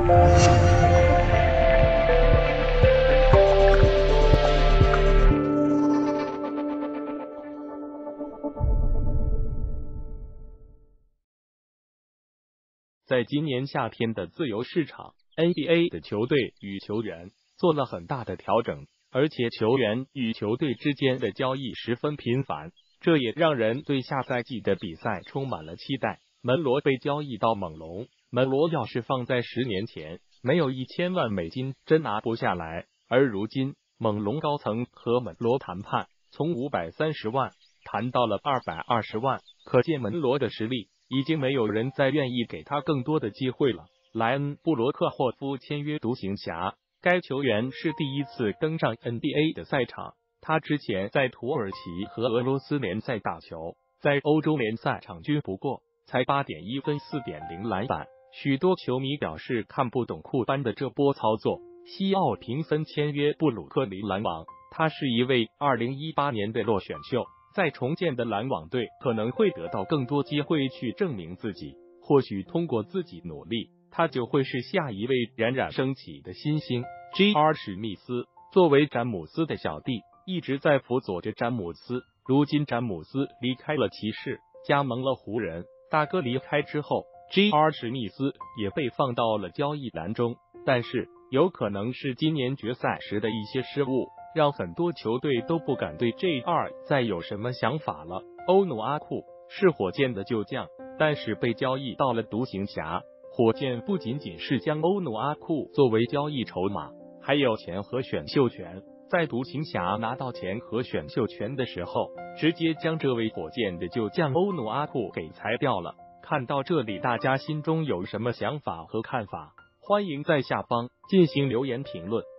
在今年夏天的自由市场 ，NBA 的球队与球员做了很大的调整，而且球员与球队之间的交易十分频繁，这也让人对下赛季的比赛充满了期待。门罗被交易到猛龙，门罗要是放在10年前，没有1000万美金真拿不下来，而如今猛龙高层和门罗谈判，从530万谈到了220万，可见门罗的实力。已经没有人再愿意给他更多的机会了。莱恩·布罗克霍夫签约独行侠，该球员是第一次登上 NBA 的赛场。他之前在土耳其和俄罗斯联赛打球，在欧洲联赛场均不过才8.1分、4.0篮板。许多球迷表示看不懂库班的这波操作。西奥平森签约布鲁克林篮网，他是一位2018年的落选秀。在重建的篮网队可能会得到更多机会去证明自己，或许通过自己努力，他就会是下一位冉冉升起的新星。J.R. 史密斯作为詹姆斯的小弟，一直在辅佐着詹姆斯。如今詹姆斯离开了骑士，加盟了湖人，大哥离开之后 ，J.R. 史密斯也被放到了交易栏中。但是有可能是今年决赛时的一些失误，让很多球队都不敢对 J.R. 再有什么想法了。欧努阿库是火箭的旧将，但是被交易到了独行侠。火箭不仅仅是将欧努阿库作为交易筹码，还有钱和选秀权。在独行侠拿到钱和选秀权的时候，直接将这位火箭的旧将欧努阿库给裁掉了。看到这里，大家心中有什么想法和看法？欢迎在下方进行留言评论。